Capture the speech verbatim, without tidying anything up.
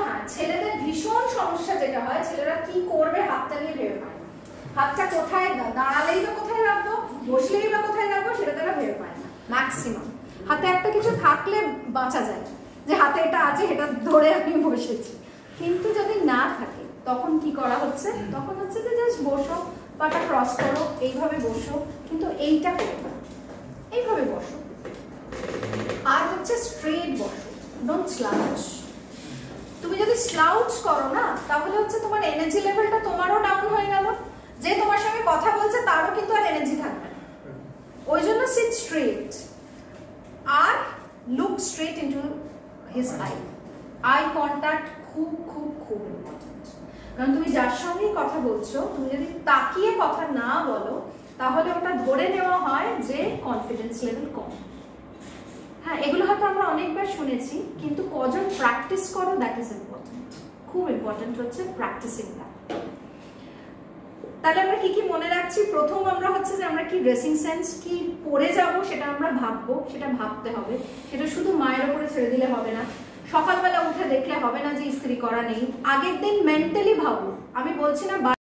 হ্যাঁ, ছেলেদের ভীষণ সমস্যা যেটা হয়, ছেলেরা কি করবে হাতটা নিয়ে ভেবে পায় না। হাতটা কোথায় দাঁড়ালেই বা কোথায় রাখবো, বসলেই বা কোথায় রাখবো, সেটা তারা ভেবে পায় না। ম্যাক্সিমাম হাতে একটা কিছু থাকলে বাঁচা যায়, যে হাতে এটা আছে, এটা ধরে আমি বসেছি। কিন্তু যদি না থাকে তখন কি করা হচ্ছে, তখন হচ্ছে যে জাস্ট বসো, পাটা ক্রস করো, এইভাবে বসো, কিন্তু এইটা করো না, এইভাবে বসো। আর হচ্ছে স্ট্রেট বসো, ডোন্ট স্লাউচ। তুমি যদি স্লাউচ করো না, তাহলে হচ্ছে তোমার এনার্জি লেভেলটা তোমারও ডাউন হয়ে গেল, যে তোমার সঙ্গে কথা বলছে তারও কিন্তু আর এনার্জি থাকবে না। ওই জন্য সিট স্ট্রেট আর look straight into his eye. Eye contact খুব খুব খুব ইম্পর্টেন্ট। কারণ তুমি যার সঙ্গেই কথা বলছো, তুমি যদি তাকিয়ে কথা না বলো, তাহলে ওটা ধরে নেওয়া হয় যে কনফিডেন্স লেভেল কম। হ্যাঁ, এগুলো হয়তো আমরা অনেকবার শুনেছি, কিন্তু কজন প্র্যাকটিস করো, দ্যাট ইজ ইম্পর্টেন্ট। খুব ইম্পর্টেন্ট হচ্ছে প্র্যাকটিসিংটা। তাহলে আমরা কি কি মনে রাখছি? প্রথম আমরা হচ্ছে যে আমরা কি ড্রেসিং সেন্স কি পরে যাব সেটা আমরা ভাববো, সেটা ভাবতে হবে। সেটা শুধু মায়ের উপরে ছেড়ে দিলে হবে না, সকালবেলা উঠে দেখলে হবে না যে ইস্ত্রি করা নেই। আগের দিন মেন্টালি ভাবো, আমি বলছি না